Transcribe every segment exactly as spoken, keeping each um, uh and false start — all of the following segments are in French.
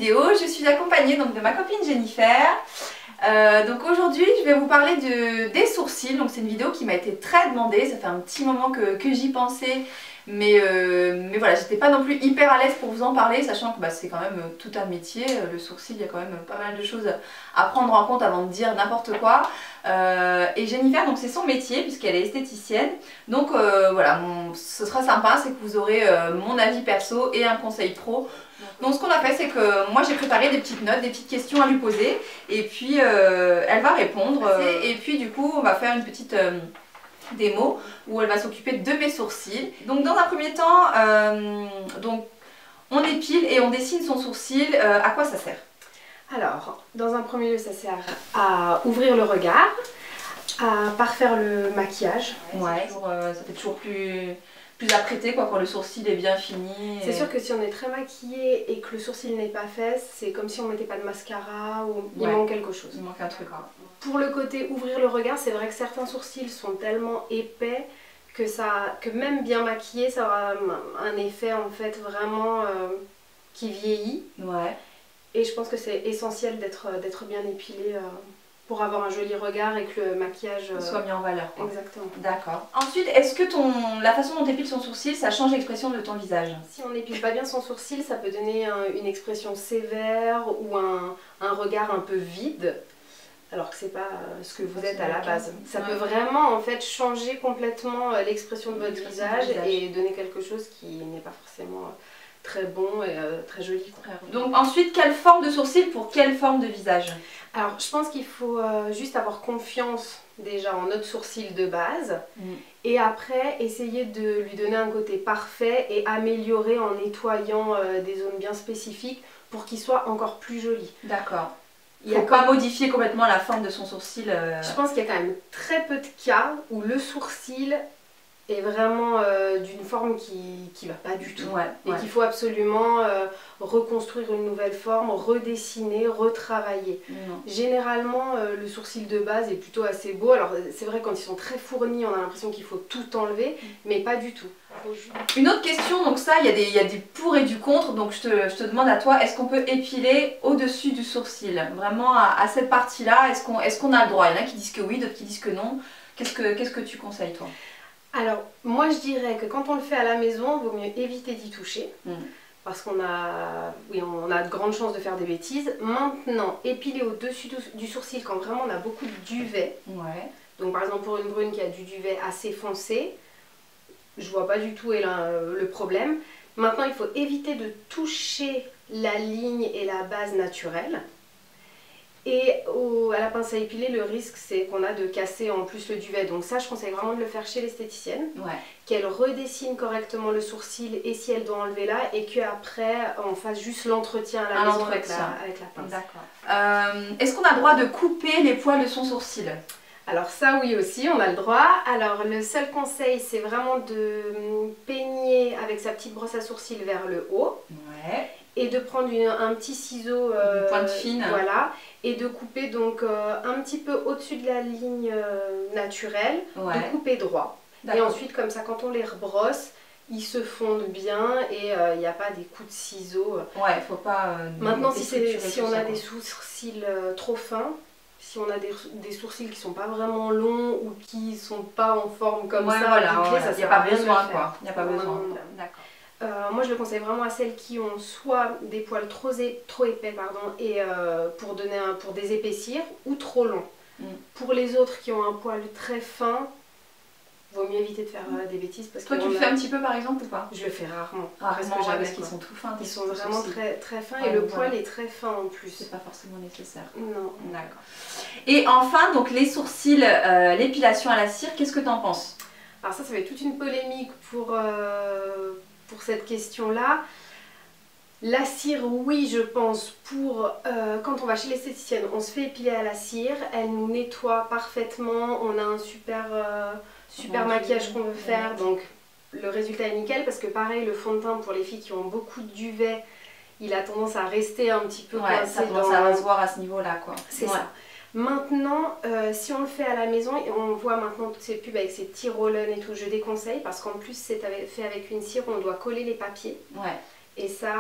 vidéo, je suis accompagnée donc de ma copine Jennifer. Euh, donc aujourd'hui je vais vous parler de, des sourcils. Donc c'est une vidéo qui m'a été très demandée, ça fait un petit moment que, que j'y pensais. Mais, euh, mais voilà, j'étais pas non plus hyper à l'aise pour vous en parler, sachant que bah, c'est quand même tout un métier. Le sourcil, il y a quand même pas mal de choses à prendre en compte avant de dire n'importe quoi. Euh, et Jennifer, donc c'est son métier puisqu'elle est esthéticienne. Donc euh, voilà, mon, ce sera sympa, c'est que vous aurez euh, mon avis perso et un conseil pro. Donc ce qu'on a fait, c'est que moi j'ai préparé des petites notes, des petites questions à lui poser. Et puis euh, elle va répondre. Euh, et puis du coup, on va faire une petite... Euh, démo où elle va s'occuper de mes sourcils. Donc dans un premier temps, euh, donc, on épile et on dessine son sourcil. Euh, à quoi ça sert? Alors, dans un premier lieu, ça sert à ouvrir le regard, à parfaire le maquillage. Ouais, toujours, euh, ça fait toujours plus, plus apprêté quoi, quand le sourcil est bien fini. Et... C'est sûr que si on est très maquillé et que le sourcil n'est pas fait, c'est comme si on mettait pas de mascara ou il ouais. manque quelque chose. Il manque un truc. Hein. Pour le côté ouvrir le regard, c'est vrai que certains sourcils sont tellement épais que, ça, que même bien maquillé, ça aura un effet en fait vraiment euh, qui vieillit. Ouais. Et je pense que c'est essentiel d'être d'être bien épilé euh, pour avoir un joli regard et que le maquillage euh... soit mis en valeur. Quoi. Exactement. D'accord. Ensuite, est-ce que ton, la façon dont tu épiles son sourcil, ça change l'expression de ton visage? Si on n'épile pas bien son sourcil, ça peut donner un, une expression sévère ou un, un regard un peu vide. Alors que c'est pas ce que vous êtes à la base. Ça ouais. peut vraiment en fait changer complètement l'expression de votre visage, visage et donner quelque chose qui n'est pas forcément très bon et euh, très joli. Quoi. Donc ensuite, quelle forme de sourcil pour quelle forme de visage? Alors je pense qu'il faut euh, juste avoir confiance déjà en notre sourcil de base mm. et après essayer de lui donner un côté parfait et améliorer en nettoyant euh, des zones bien spécifiques pour qu'il soit encore plus joli. D'accord. Il ne faut pas modifier complètement la forme de son sourcil. Euh... Je pense qu'il y a quand même très peu de cas où le sourcil est vraiment euh, d'une forme qui ne va pas du tout. Ouais, et ouais. qu'il faut absolument euh, reconstruire une nouvelle forme, redessiner, retravailler. Non. Généralement, euh, le sourcil de base est plutôt assez beau. Alors c'est vrai quand ils sont très fournis, on a l'impression qu'il faut tout enlever, mais pas du tout. Une autre question, donc ça, il y a des, il y a des pour et du contre, donc je te, je te demande à toi, est-ce qu'on peut épiler au-dessus du sourcil? Vraiment à, à cette partie-là, est-ce qu'on est-ce qu'on a le droit? Il y en a qui disent que oui, d'autres qui disent que non. Qu'est-ce que, qu'est-ce que tu conseilles toi? Alors, moi je dirais que quand on le fait à la maison, il vaut mieux éviter d'y toucher. Mm. Parce qu'on a, oui, on a de grandes chances de faire des bêtises. Maintenant, épiler au-dessus du sourcil quand vraiment on a beaucoup de duvet. Ouais. Donc par exemple pour une brune qui a du duvet assez foncé, je vois pas du tout le problème. Maintenant, il faut éviter de toucher la ligne et la base naturelle. Et au, à la pince à épiler, le risque c'est qu'on a de casser en plus le duvet. Donc ça, je conseille vraiment de le faire chez l'esthéticienne. Ouais. Qu'elle redessine correctement le sourcil et si elle doit enlever là, et qu'après on fasse juste l'entretien à la maison avec la, avec la pince. D'accord. Euh, Est-ce qu'on a le droit de couper les poils de son sourcil? Alors ça oui aussi, on a le droit. Alors le seul conseil, c'est vraiment de peigner avec sa petite brosse à sourcils vers le haut. Ouais. Et de prendre une, un petit ciseau, euh, une pointe fine, voilà, et de couper donc euh, un petit peu au-dessus de la ligne euh, naturelle, ouais. de couper droit. Et ensuite comme ça, quand on les rebrosse, ils se fondent bien et il euh, n'y a pas des coups de ciseau. Ouais, faut pas. Euh, Maintenant, si, si on a ça, des sourcils euh, trop fins, si on a des, des sourcils qui sont pas vraiment longs ou qui sont pas en forme comme ouais, ça, voilà, bouclés, voilà. ça Il n'y a pas besoin quoi. Il n'y a pas besoin. D'accord. Euh, moi je le conseille vraiment à celles qui ont soit des poils trop, trop épais pardon, et euh, pour, donner un, pour désépaissir ou trop longs. Mm. Pour les autres qui ont un poil très fin, vaut mieux éviter de faire euh, des bêtises. Parce Toi tu le fais un petit peu par exemple ou pas? Je le fais rarement. Rarement parce, parce qu'ils sont tout fins. Ils sont vraiment très, très fins ah, et le poil voilà. est très fin en plus. C'est pas forcément nécessaire. Non. D'accord. Et enfin donc les sourcils, euh, l'épilation à la cire, qu'est-ce que tu en penses? Alors ça, ça va être toute une polémique pour... Euh, pour cette question-là. La cire, oui, je pense, pour euh, quand on va chez l'esthéticienne, on se fait épiler à la cire, elle nous nettoie parfaitement, on a un super, euh, super maquillage qu'on veut faire, donc le résultat est nickel, parce que pareil, le fond de teint pour les filles qui ont beaucoup de duvet, il a tendance à rester un petit peu ouais, coincé. Ça commence dans... à se voir à ce niveau-là, quoi. C'est ouais. ça. Maintenant, euh, si on le fait à la maison, et on voit maintenant toutes ces pubs avec ces petits roll-on et tout, je déconseille parce qu'en plus c'est fait avec une cire où on doit coller les papiers. Ouais. Et ça,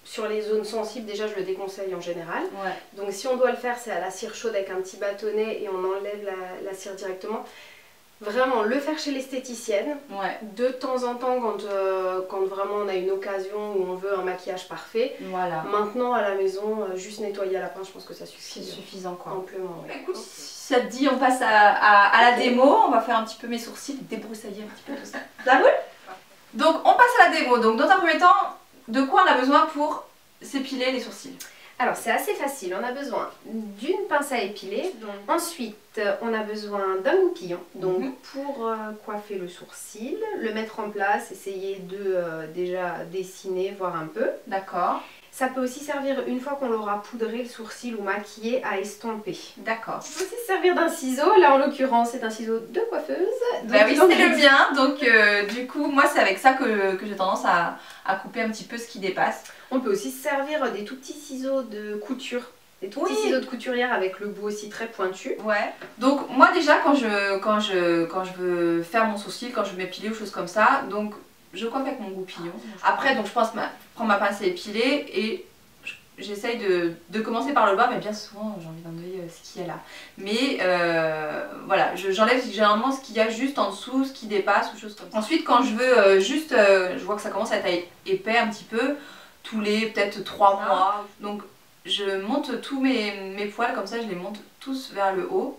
sur les zones sensibles, déjà je le déconseille en général. Ouais. Donc si on doit le faire, c'est à la cire chaude avec un petit bâtonnet et on enlève la, la cire directement. Vraiment, le faire chez l'esthéticienne, Ouais. de temps en temps quand, euh, quand vraiment on a une occasion où on veut un maquillage parfait. Voilà. Maintenant à la maison, euh, juste nettoyer à la pince, je pense que ça suffit. C'est suffisant quoi. Amplement, ouais. Bah, écoute, si ça te dit, on passe à, à, à la démo, on va faire un petit peu mes sourcils, débroussailler un petit peu tout ça. Ça roule? Donc on passe à la démo. Donc dans un premier temps, de quoi on a besoin pour s'épiler les sourcils? Alors c'est assez facile, on a besoin d'une pince à épiler. Donc, ensuite on a besoin d'un goupillon, donc Mm-hmm. pour euh, coiffer le sourcil, le mettre en place, essayer de euh, déjà dessiner, voir un peu. D'accord. Ça peut aussi servir une fois qu'on l'aura poudré le sourcil ou maquillé à estomper. D'accord. Ça peut aussi se servir d'un ciseau, là en l'occurrence c'est un ciseau de coiffeuse. Bah oui, c'est le mien, donc euh, du coup moi c'est avec ça que, que j'ai tendance à, à couper un petit peu ce qui dépasse. On peut aussi se servir des tout petits ciseaux de couture, des tout petits Oui. ciseaux de couturière avec le bout aussi très pointu. Ouais. Donc moi déjà quand je, quand je, quand je veux faire mon sourcil, quand je veux m'épiler ou choses comme ça, donc je coiffe avec mon goupillon. Après donc je pense ma, prendre ma pince à épiler et j'essaye de, de commencer par le bas, mais bien souvent j'ai envie d'enlever ce qu'il y a là. Mais euh, voilà, j'enlève généralement ce qu'il y a juste en dessous, ce qui dépasse ou choses comme ça. Ensuite quand je veux euh, juste, euh, je vois que ça commence à être épais un petit peu, tous les peut-être trois mois, donc je monte tous mes, mes poils comme ça, je les monte tous vers le haut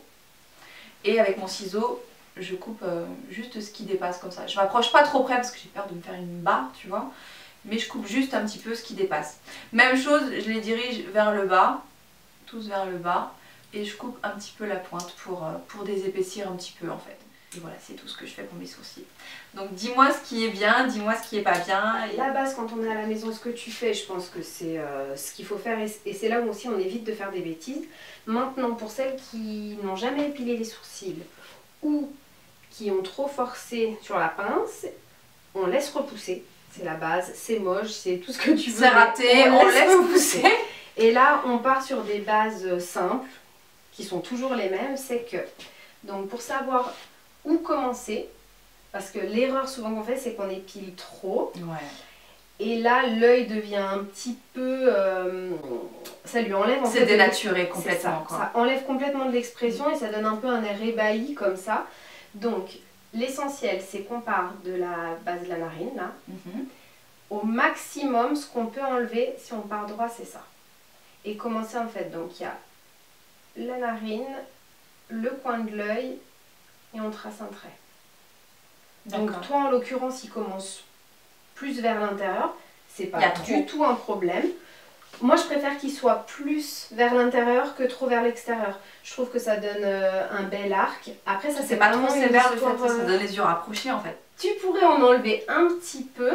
et avec mon ciseau je coupe euh, juste ce qui dépasse comme ça. Je m'approche pas trop près parce que j'ai peur de me faire une barre, tu vois, mais je coupe juste un petit peu ce qui dépasse. Même chose, je les dirige vers le bas, tous vers le bas, et je coupe un petit peu la pointe pour, euh, pour désépaissir un petit peu en fait. Et voilà, c'est tout ce que je fais pour mes sourcils. Donc dis-moi ce qui est bien, dis-moi ce qui est pas bien. Et... La base, quand on est à la maison, ce que tu fais, je pense que c'est euh, ce qu'il faut faire et, et c'est là où aussi on évite de faire des bêtises. Maintenant, pour celles qui n'ont jamais épilé les sourcils ou qui ont trop forcé sur la pince, on laisse repousser. C'est la base, c'est moche, c'est tout ce que tu veux. C'est raté, on, on laisse repousser. repousser. Et là, on part sur des bases simples, qui sont toujours les mêmes. C'est que, donc pour savoir où commencer, parce que l'erreur souvent qu'on fait, c'est qu'on épile trop. Ouais. Et là, l'œil devient un petit peu... Euh, ça lui enlève... en fait, c'est dénaturé complètement. Ça, ça enlève complètement de l'expression et ça donne un peu un air ébahi comme ça. Donc, l'essentiel, c'est qu'on part de la base de la narine, là. Mm-hmm. Au maximum, ce qu'on peut enlever, si on part droit, c'est ça. Et commencer en fait, donc il y a la narine, le coin de l'œil, et on trace un trait. Donc toi, en l'occurrence, il commence plus vers l'intérieur. C'est pas du tout un problème. Moi, je préfère qu'il soit plus vers l'intérieur que trop vers l'extérieur. Je trouve que ça donne euh, un bel arc. Après, ça c'est pas trop sévère le fait, ça, ça donne les yeux rapprochés en fait. Tu pourrais en enlever un petit peu.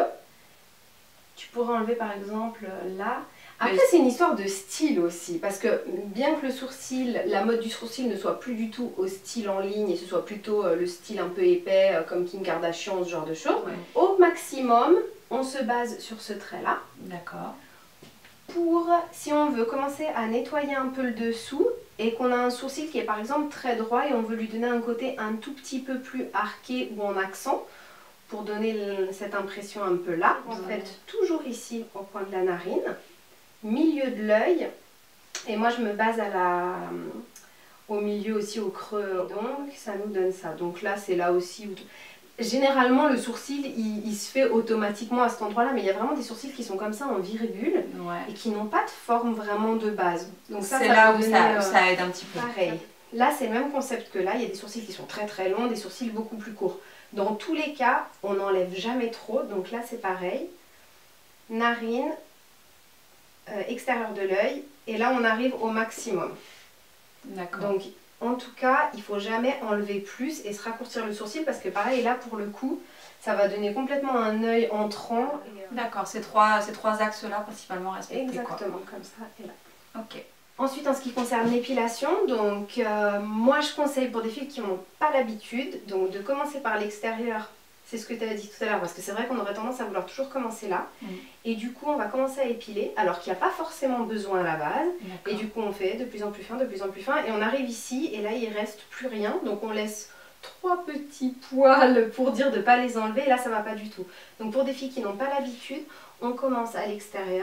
Tu pourrais enlever par exemple là. Après, c'est une histoire de style aussi, parce que bien que le sourcil, la mode du sourcil ne soit plus du tout au style en ligne et ce soit plutôt le style un peu épais comme Kim Kardashian, ce genre de choses, ouais. Au maximum, on se base sur ce trait-là. D'accord. Pour, si on veut commencer à nettoyer un peu le dessous et qu'on a un sourcil qui est par exemple très droit et on veut lui donner un côté un tout petit peu plus arqué ou en accent, pour donner le, cette impression un peu là, en fait, toujours ici au coin de la narine, milieu de l'œil, et moi je me base à la, au milieu aussi au creux, donc ça nous donne ça. Donc là c'est là aussi où... Généralement le sourcil il, il se fait automatiquement à cet endroit là, mais il y a vraiment des sourcils qui sont comme ça en virgule, ouais. Et qui n'ont pas de forme vraiment de base. Donc ça, c'est ça là où donner, ça, euh, ça aide un petit peu. Pareil. Là c'est le même concept que là, il y a des sourcils qui sont très très longs, des sourcils beaucoup plus courts. Dans tous les cas, on n'enlève jamais trop, donc là c'est pareil. Narine, euh, extérieur de l'œil, et là on arrive au maximum. D'accord. Donc en tout cas, il ne faut jamais enlever plus et se raccourcir le sourcil, parce que pareil, là pour le coup, ça va donner complètement un œil entrant. D'accord, ces trois, ces trois axes-là principalement respectés. Exactement, quoi. comme ça et là. Ok. Ensuite, en ce qui concerne l'épilation, donc euh, moi je conseille pour des filles qui n'ont pas l'habitude, donc de commencer par l'extérieur, c'est ce que tu avais dit tout à l'heure, parce que c'est vrai qu'on aurait tendance à vouloir toujours commencer là, mmh. Et du coup on va commencer à épiler, alors qu'il n'y a pas forcément besoin à la base, et du coup on fait de plus en plus fin, de plus en plus fin, et on arrive ici, et là il reste plus rien, donc on laisse trois petits poils pour dire de ne pas les enlever, et là ça ne va pas du tout. Donc pour des filles qui n'ont pas l'habitude, on commence à l'extérieur,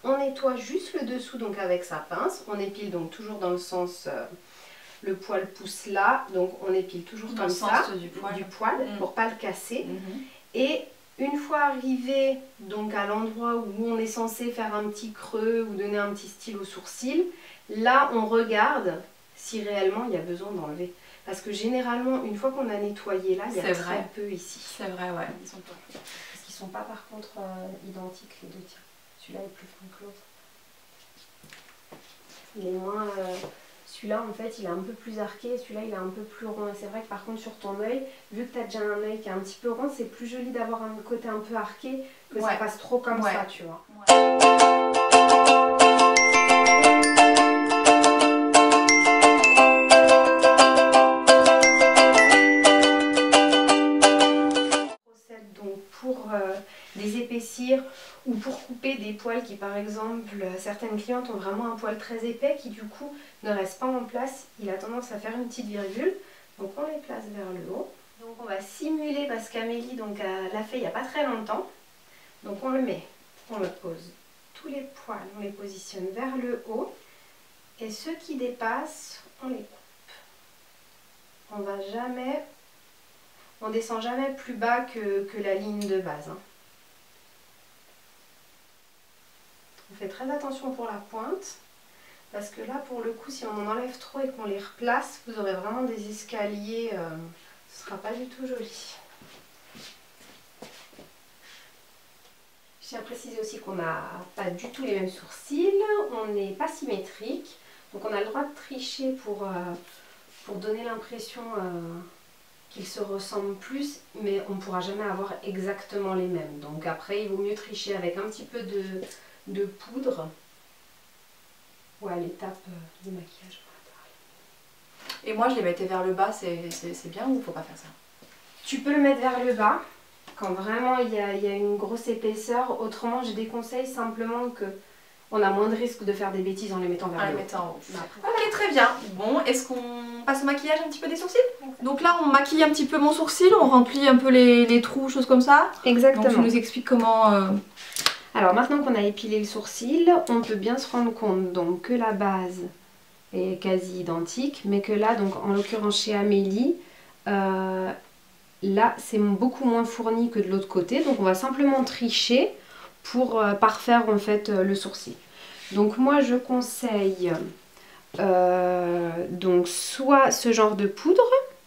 On nettoie juste le dessous donc avec sa pince. On épile donc toujours dans le sens, euh, le poil pousse là, donc on épile toujours dans comme le ça, sens du poil, du poil mmh. pour pas le casser. Mmh. Et une fois arrivé donc à l'endroit où on est censé faire un petit creux ou donner un petit style au sourcil, là on regarde si réellement il y a besoin d'enlever. Parce que généralement, une fois qu'on a nettoyé là, il y a très vrai. peu ici. C'est vrai, ouais. Ils sont pas. Parce qu'ils sont pas par contre euh, identiques les deux. Tiens, celui-là est plus fin que l'autre. Il est moins. Euh... Celui-là en fait, il est un peu plus arqué. Celui-là, il est un peu plus rond. Et c'est vrai que par contre, sur ton œil, vu que tu as déjà un œil qui est un petit peu rond, c'est plus joli d'avoir un côté un peu arqué que ouais. Ça passe trop comme ouais. ça, tu vois. Ouais. Les épaissir ou pour couper des poils qui par exemple, certaines clientes ont vraiment un poil très épais qui du coup ne reste pas en place, il a tendance à faire une petite virgule, donc on les place vers le haut. Donc on va simuler parce qu'Amélie donc l'a fait il n'y a pas très longtemps, donc on le met, on le pose, tous les poils on les positionne vers le haut et ceux qui dépassent on les coupe. On va jamais, on descend jamais plus bas que, que la ligne de base. Hein. On fait très attention pour la pointe, parce que là, pour le coup, si on en enlève trop et qu'on les replace, vous aurez vraiment des escaliers, euh, ce ne sera pas du tout joli. Je tiens à préciser aussi qu'on n'a pas du tout les mêmes sourcils, on n'est pas symétrique, donc on a le droit de tricher pour, euh, pour donner l'impression euh, qu'ils se ressemblent plus, mais on ne pourra jamais avoir exactement les mêmes. Donc après, il vaut mieux tricher avec un petit peu de... de poudre ou à l'étape de maquillage. Et moi je les mettais vers le bas, c'est bien ou faut pas faire ça? Tu peux le mettre vers le bas quand vraiment il y a, y a une grosse épaisseur. Autrement je déconseille simplement que on a moins de risque de faire des bêtises en les mettant vers en le les haut. mettant en haut. Ok, très bien. Bon, est-ce qu'on passe au maquillage un petit peu des sourcils? Donc là on maquille un petit peu mon sourcil, on remplit un peu les, les trous, choses comme ça. Exactement. Donc tu nous expliques comment... Euh... Alors maintenant qu'on a épilé le sourcil, on peut bien se rendre compte donc que la base est quasi identique, mais que là, donc en l'occurrence chez Amélie, euh, là c'est beaucoup moins fourni que de l'autre côté, donc on va simplement tricher pour euh, parfaire en fait euh, le sourcil. Donc moi je conseille euh, donc soit ce genre de poudre,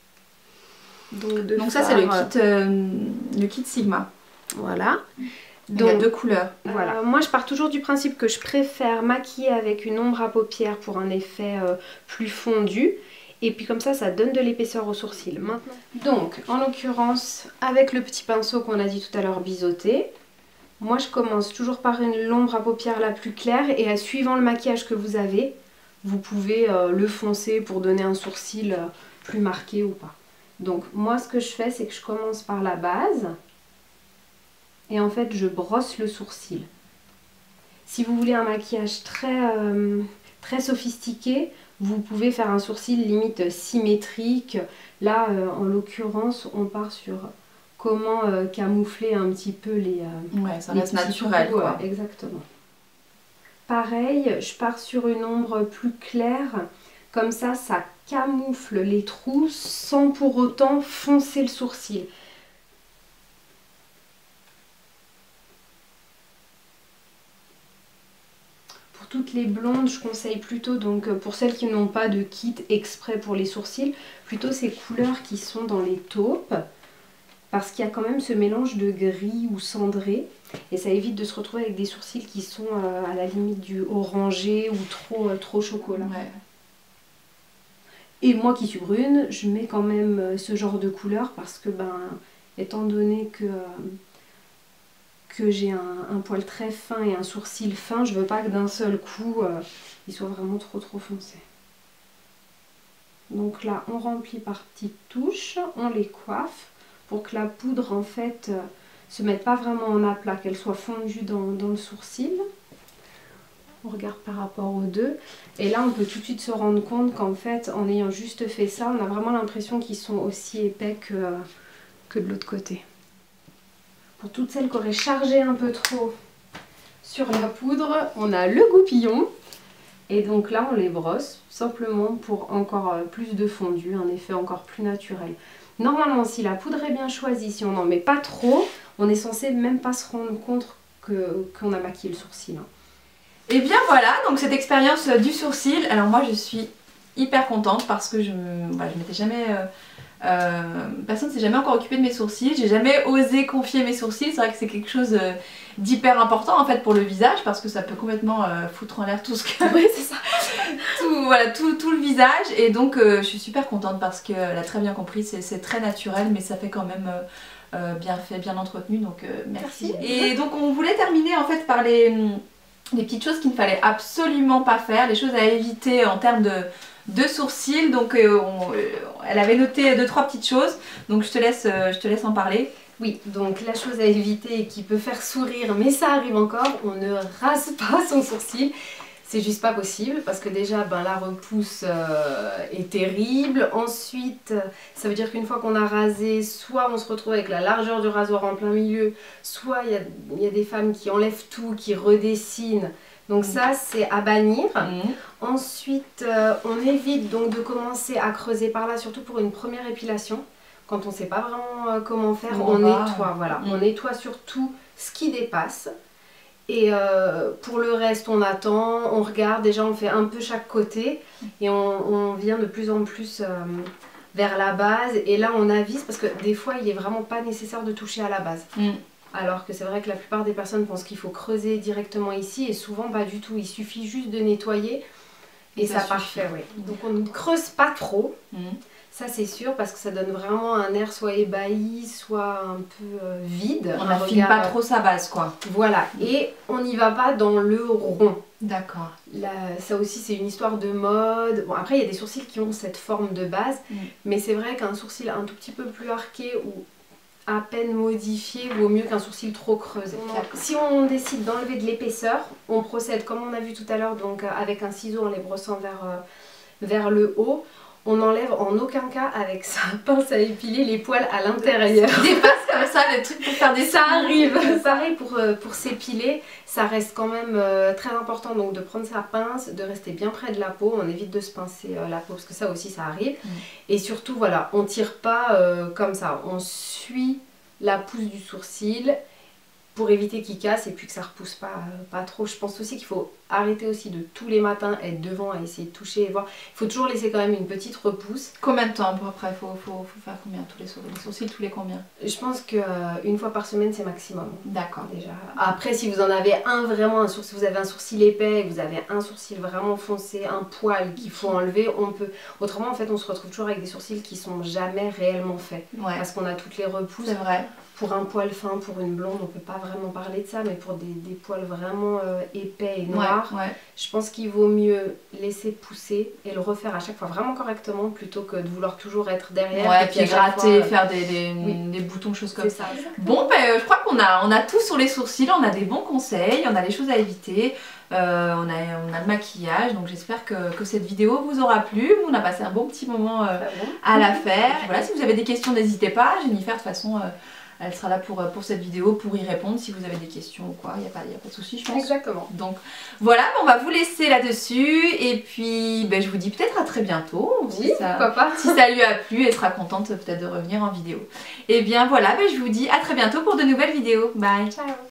donc, de donc ça c'est le kit, euh, le kit Sigma. Voilà. Donc, il y a deux couleurs. Voilà. Euh, moi je pars toujours du principe que je préfère maquiller avec une ombre à paupières pour un effet euh, plus fondu. Et puis comme ça, ça donne de l'épaisseur au sourcil. Maintenant. Donc en l'occurrence, avec le petit pinceau qu'on a dit tout à l'heure biseauté, moi je commence toujours par une l'ombre à paupières la plus claire. Et à suivant le maquillage que vous avez, vous pouvez euh, le foncer pour donner un sourcil euh, plus marqué ou pas. Donc moi ce que je fais, c'est que je commence par la base. Et en fait, je brosse le sourcil. Si vous voulez un maquillage très, euh, très sophistiqué, vous pouvez faire un sourcil limite symétrique. Là, euh, en l'occurrence, on part sur comment euh, camoufler un petit peu les... Euh, ouais, ça les reste naturel, trous, quoi. Euh, exactement. Pareil, je pars sur une ombre plus claire. Comme ça, ça camoufle les trous sans pour autant foncer le sourcil. Toutes les blondes, je conseille plutôt, donc pour celles qui n'ont pas de kit exprès pour les sourcils, plutôt ces couleurs qui sont dans les taupes, parce qu'il y a quand même ce mélange de gris ou cendré, et ça évite de se retrouver avec des sourcils qui sont euh, à la limite du orangé ou trop, euh, trop chocolat. Ouais. Et moi qui suis brune, je mets quand même ce genre de couleur, parce que, ben, étant donné que... Euh, que j'ai un, un poil très fin et un sourcil fin, je veux pas que d'un seul coup euh, il soit vraiment trop trop foncé. Donc là on remplit par petites touches, on les coiffe pour que la poudre en fait euh, se mette pas vraiment en aplat, qu'elle soit fondue dans, dans le sourcil. On regarde par rapport aux deux et là on peut tout de suite se rendre compte qu'en fait en ayant juste fait ça, on a vraiment l'impression qu'ils sont aussi épais que, euh, que de l'autre côté. Pour toutes celles qui auraient chargé un peu trop Sur la poudre, on a le goupillon. Et donc là, on les brosse simplement pour encore plus de fondu, un effet encore plus naturel. Normalement, si la poudre est bien choisie, si on n'en met pas trop, on est censé même pas se rendre compte que, qu'on a maquillé le sourcil. Et bien voilà, donc cette expérience du sourcil, alors moi je suis hyper contente parce que je ne bah, m'étais jamais... Euh, euh, personne ne s'est jamais encore occupé de mes sourcils, j'ai jamais osé confier mes sourcils, c'est vrai que c'est quelque chose euh, d'hyper important en fait pour le visage parce que ça peut complètement euh, foutre en l'air tout ce que... Oui, c'est ça. tout, voilà, tout, tout le visage et donc euh, je suis super contente parce qu'elle a très bien compris, c'est très naturel mais ça fait quand même... Euh, euh, bien fait, bien entretenu, donc euh, merci. merci. Et donc on voulait terminer en fait par les... les petites choses qu'il ne fallait absolument pas faire, les choses à éviter en termes de, de sourcils. Donc euh, on, euh, elle avait noté deux trois petites choses, donc je te laisse, euh, je te laisse en parler. Oui, donc la chose à éviter qui peut faire sourire, mais ça arrive encore, on ne rase pas son sourcil. C'est juste pas possible parce que déjà ben, la repousse euh, est terrible. Ensuite, ça veut dire qu'une fois qu'on a rasé, soit on se retrouve avec la largeur du rasoir en plein milieu, soit il y a, y a des femmes qui enlèvent tout, qui redessinent. Donc mmh. ça, c'est à bannir. Mmh. Ensuite, euh, on évite donc de commencer à creuser par là, surtout pour une première épilation. Quand on ne sait pas vraiment euh, comment faire, on, on nettoie. Voilà. Mmh. On nettoie surtout ce qui dépasse. Et euh, pour le reste, on attend, on regarde, déjà on fait un peu chaque côté et on, on vient de plus en plus euh, vers la base. Et là on avise parce que des fois il est vraiment pas nécessaire de toucher à la base. Mm. Alors que c'est vrai que la plupart des personnes pensent qu'il faut creuser directement ici et souvent pas du tout. Il suffit juste de nettoyer et ça, ça parfait. Oui. Donc on ne creuse pas trop. Mm. Ça c'est sûr parce que ça donne vraiment un air soit ébahi, soit un peu euh, vide. On n'affine pas trop sa base quoi. Voilà, et on n'y va pas dans le rond. D'accord. Ça aussi c'est une histoire de mode. Bon après il y a des sourcils qui ont cette forme de base, mm. mais c'est vrai qu'un sourcil un tout petit peu plus arqué ou à peine modifié vaut mieux qu'un sourcil trop creusé. Si on décide d'enlever de l'épaisseur, on procède comme on a vu tout à l'heure, donc avec un ciseau en les brossant vers, euh, vers le haut. On n'enlève en aucun cas avec sa pince à épiler les poils à l'intérieur. Dépasse comme ça le truc pour faire des... Ça arrive. Pareil pour, pour s'épiler, ça reste quand même euh, très important donc de prendre sa pince, de rester bien près de la peau. On évite de se pincer euh, la peau parce que ça aussi ça arrive. Mm. Et surtout voilà, on tire pas euh, comme ça. On suit la pousse du sourcil pour éviter qu'il casse et puis que ça repousse pas, euh, pas trop. Je pense aussi qu'il faut arrêter aussi de tous les matins être devant à essayer de toucher et voir. Il faut toujours laisser quand même une petite repousse. Combien de temps après? Il faut, faut, faut faire combien tous les sourcils, les sourcils tous les combien? Je pense qu'une euh, fois par semaine c'est maximum. D'accord. Déjà. Après si vous en avez un vraiment, un sourcil, vous avez un sourcil épais, vous avez un sourcil vraiment foncé, un poil qu'il faut enlever, on peut. Autrement en fait on se retrouve toujours avec des sourcils qui sont jamais réellement faits. Ouais. Parce qu'on a toutes les repousses. C'est vrai. Pour un poil fin, pour une blonde, on ne peut pas vraiment parler de ça, mais pour des, des poils vraiment euh, épais et noirs, ouais, ouais. je pense qu'il vaut mieux laisser pousser et le refaire à chaque fois vraiment correctement plutôt que de vouloir toujours être derrière. Ouais, et puis gratter, fois, faire des, des, oui. des boutons, choses comme ça. ça. Bon, ben, je crois qu'on a, on a tout sur les sourcils, on a des bons conseils, on a des choses à éviter. Euh, on, a, on a le maquillage, donc j'espère que, que cette vidéo vous aura plu. On a passé un bon petit moment euh, à la faire. Voilà, si vous avez des questions, n'hésitez pas. Jennifer, de toute façon... Euh, elle sera là pour, pour cette vidéo, pour y répondre si vous avez des questions ou quoi, il n'y a pas, y a pas de souci je pense. Exactement. Donc voilà, on va vous laisser là-dessus et puis ben, je vous dis peut-être à très bientôt. Oui, si ça, pourquoi pas. Si ça lui a plu, elle sera contente peut-être de revenir en vidéo. Et bien voilà, ben, je vous dis à très bientôt pour de nouvelles vidéos. Bye. Ciao.